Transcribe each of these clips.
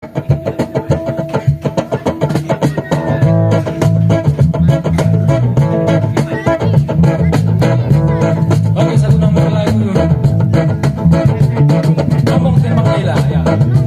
Oke, satu nomor lagu ngomong tembak Laila ya.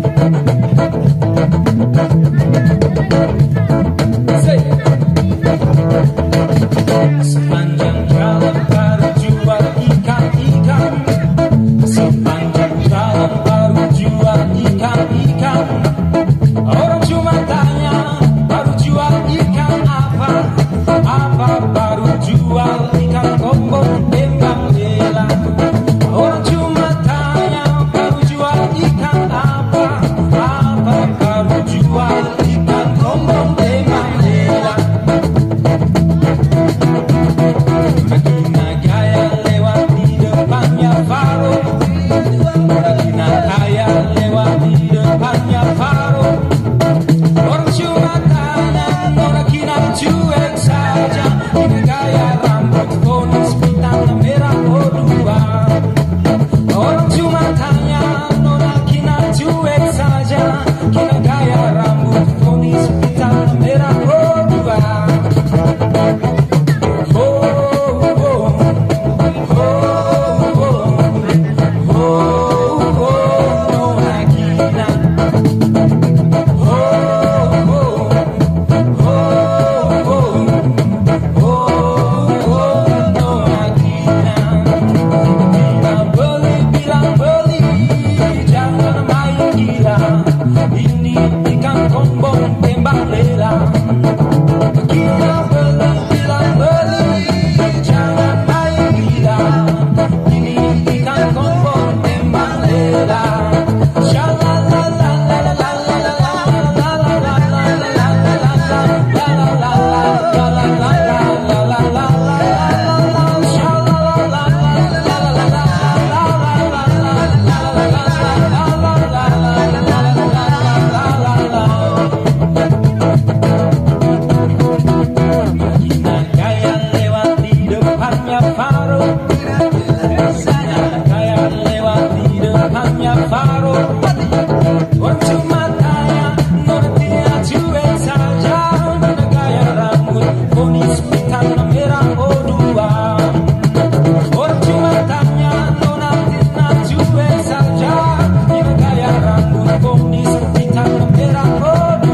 Sepanjang jalan baru jual ikan-ikan, sepanjang jalan baru jual ikan-ikan. Orang cuma tanya baru jual ikan apa? Apa baru jual ikan kombong tembak Laila. Orang cuma tanya baru jual ikan apa? Apa baru jual ikan kombong tembak Laila. Regina gaya lewat di depannya Faro, Regina gaya lewat di depannya Faro. Orang cuma tanya, Nona Kina cuek saja. Ini gaya rambut ponis bintang merah O2. Orang cuma tanya, Nona Kina cuek saja. Kina gaya rambut ponis bintang merah O2. Ini ikan kombong tembak Laila. Kita beli, bilang beli, jangan main gila. Ini ikan kombong tembak Laila. Faro, orang cuma tanya, Nona Kina cuek saja. Nona gaya rambut ponis bintang merah O2. Orang cuma tanya, Nona Kina cuek saja. Nona gaya rambut ponis bintang merah O2.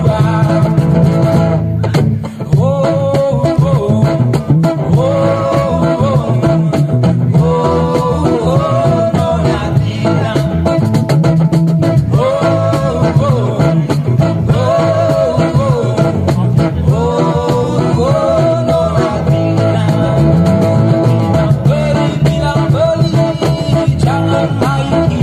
Jangan main